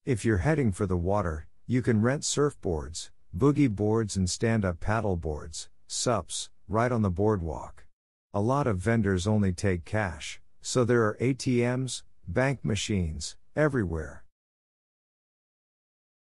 If you're heading for the water, you can rent surfboards, boogie boards and stand-up paddleboards, SUPs, right on the boardwalk. A lot of vendors only take cash, so there are ATMs, bank machines, everywhere.